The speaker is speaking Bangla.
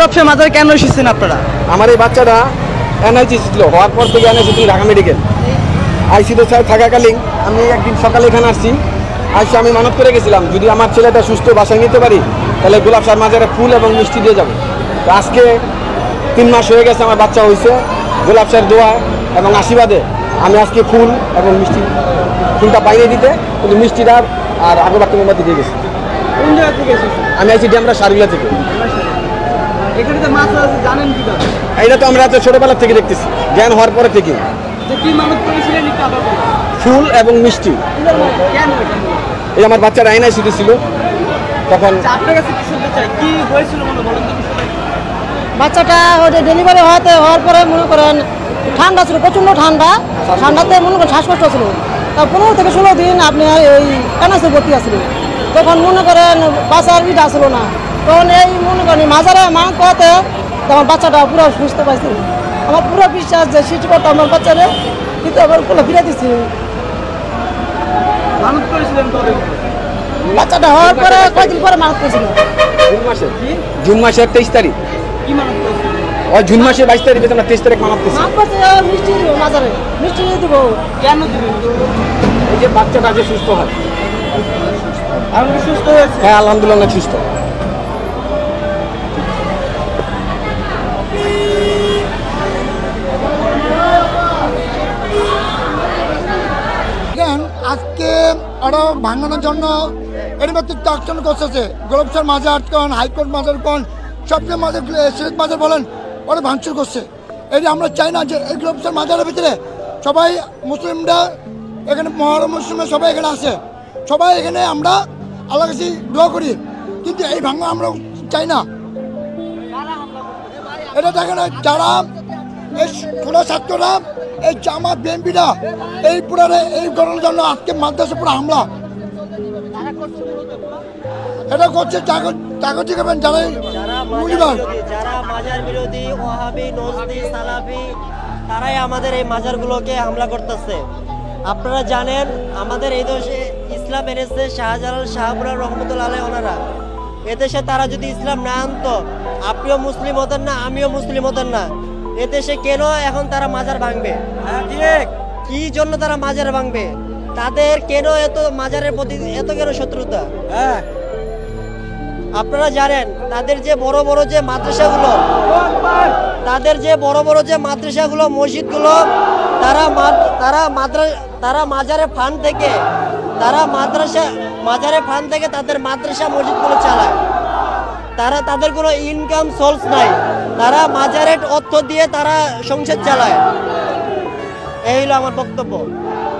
গোলাপশাহ মাজারে কেন এসেছেন আপনারা? আমার এই বাচ্চাটা এনআইসি ছিল, হওয়ার পর থেকে এনআইসি ছিল ঢাকা মেডিকেল। আইসিতে থাকাকালীন আমি একদিন সকালে এখানে আসছি, আমি মানত করে গেছিলাম যদি আমার ছেলেটা সুস্থ বাসায় নিতে পারি তাহলে গোলাপশাহ মাজারে ফুল এবং মিষ্টি দিয়ে যাবো। তো আজকে 3 মাস হয়ে গেছে আমার বাচ্চা হয়েছে, গোলাপশাহের দোয়া এবং আশীর্বাদে আমি আজকে ফুল এবং মিষ্টি, ফুলটা বাইরে দিতে কিন্তু মিষ্টিটা আর আগরবাতি মোমবাতি দিয়ে গেছি। কোন জায়গা থেকে এসেছেন? আমি আইছি ড্যামরা সারগুলা থেকে। এখানে তো মাছ আছে জানেন কিভাবে? এইটা তো আমরা ছোটবেলা থেকে দেখতেছি, জ্ঞান হওয়ার পরে থেকে। যে কি মানত করেছিলেন একটু আবার বলুন। ফুল এবং মিষ্টি। কেন? এই আমার বাচ্চার এনআইসিতে ছিল তখন। আপনার কাছে কি শুনতে চাই, কি হয়েছিল মনে বলেন তো? বাচ্চাটা ডেলিভারি হওয়ার পরে মনে করেন ঠান্ডা ছিল, প্রচণ্ড ঠান্ডাতে মনে করেন শ্বাসকষ্ট ছিল। তা 15 থেকে 16 দিন আপনি এই এনআইসি ভর্তি আসছিল। তখন মনে করেন বাচ্চার ইট আসলো না, তখন এই মনে করেন মাজারে মানত পাওয়াতে তখন বাচ্চাটা পুরো সুস্থ পাইছে। আমার পুরো বিশ্বাস যে সৃষ্টি করতো আমার বাচ্চারে, কিন্তু আবার কোলে ফিরে দিচ্ছি। মানত করেছিলেন কবে? বাচ্চাটা হওয়ার পরে কয়েকদিন পরে মানত করেছিল। জুন মাসের 23 তারিখ। কি মানত করেছিলেন? ওই জুন মাসের 22 তারিখ আমরা 23 তারিখ মানত করছি। মানত করছে মিষ্টি দিব মাজারে, মিষ্টি দিব। কেন দিবেন? এই যে বাচ্চাটা যে সুস্থ হয়। আমি কি সুস্থ হয়েছে? হ্যাঁ আলহামদুলিল্লাহ অনেক সুস্থ। আজকে আরো ভাঙানোর জন্য এর মধ্যে চাকচন করতেছে। গোলাপশাহ মাজার কোন, হাইকোর্ট মাজার কোন, সবচেয়ে মাজার সিলেট মাজার বলেন, ওরা ভাঙচুর করছে। এই আমরা চাই না যে এই গোলাপশাহ মাজারের ভিতরে সবাই মুসলিমরা এখানে মহরম মুসলিমরা সবাই এখানে আসে, সবাই এখানে আমরা আল্লাহ কাছে দোয়া করি, কিন্তু এই ভাঙা আমরা চাই না। এটা দেখেন যারা এই পুরো ছাত্ররা, এই জামাত বিএনপিরা এই পুরো এই করার জন্য আজকে মাদ্রাসা পুরো হামলা এটা করছে। জাগতিক যারা মাজার বিরোধী, ওয়াহাবি, নজদি, সালাফি, তারাই আমাদের এই মাজারগুলোকে হামলা করতেছে। আপনারা জানেন আমাদের এই দেশে ইসলাম এনেছে শাহজালাল, শাহপুরা রহমতুল্লাহ আলাইহি ওনারা। এদেশে তারা যদি ইসলাম না আনতো, আপনিও মুসলিম হতেন না, আমিও মুসলিম হতেন না। এদেশে কেন এখন তারা মাজার ভাঙবে? কি জন্য তারা মাজার ভাঙবে? তাদের কেন এত মাজারের প্রতি এত কেন শত্রুতা? আপনারা জানেন তাদের যে বড় বড় যে মাদ্রাসাগুলো, মসজিদগুলো, তারা মাজারের ফান্ড থেকে তাদের মাদ্রাসা মসজিদগুলো চালায়। তাদের কোনো ইনকাম সোর্স নাই, তারা মাজারের অর্থ দিয়ে তারা সংসার চালায়। এই হলো আমার বক্তব্য।